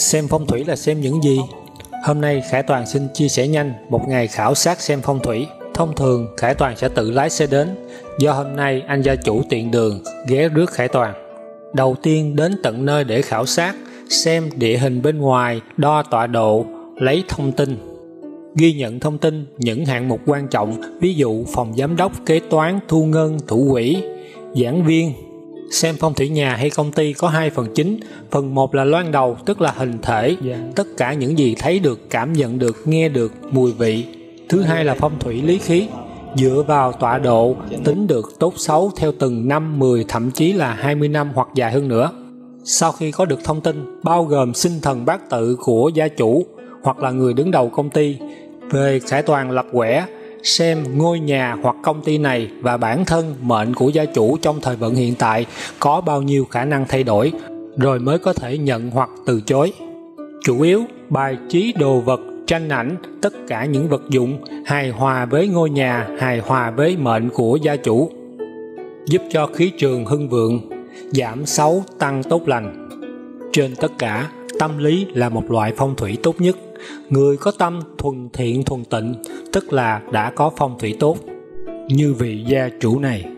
Xem phong thủy là xem những gì? Hôm nay Khải Toàn xin chia sẻ nhanh một ngày khảo sát xem phong thủy. Thông thường Khải Toàn sẽ tự lái xe đến, do hôm nay anh gia chủ tiện đường ghé rước Khải Toàn. Đầu tiên đến tận nơi để khảo sát, xem địa hình bên ngoài, đo tọa độ, lấy thông tin. Ghi nhận thông tin những hạng mục quan trọng, ví dụ phòng giám đốc, kế toán, thu ngân, thủ quỹ, giảng viên. Xem phong thủy nhà hay công ty có hai phần chính. Phần 1 là loan đầu, tức là hình thể, tất cả những gì thấy được, cảm nhận được, nghe được, mùi vị. Thứ hai là phong thủy lý khí, dựa vào tọa độ, tính được tốt xấu theo từng năm, 10, thậm chí là 20 năm hoặc dài hơn nữa. Sau khi có được thông tin, bao gồm sinh thần bát tự của gia chủ hoặc là người đứng đầu công ty, về Khải Toàn lập quẻ, xem ngôi nhà hoặc công ty này và bản thân mệnh của gia chủ trong thời vận hiện tại có bao nhiêu khả năng thay đổi, rồi mới có thể nhận hoặc từ chối. Chủ yếu, bài trí đồ vật, tranh ảnh, tất cả những vật dụng hài hòa với ngôi nhà, hài hòa với mệnh của gia chủ, giúp cho khí trường hưng vượng, giảm xấu, tăng tốt lành. Trên tất cả, tâm lý là một loại phong thủy tốt nhất. Người có tâm thuần thiện thuần tịnh, tức là đã có phong thủy tốt, như vị gia chủ này.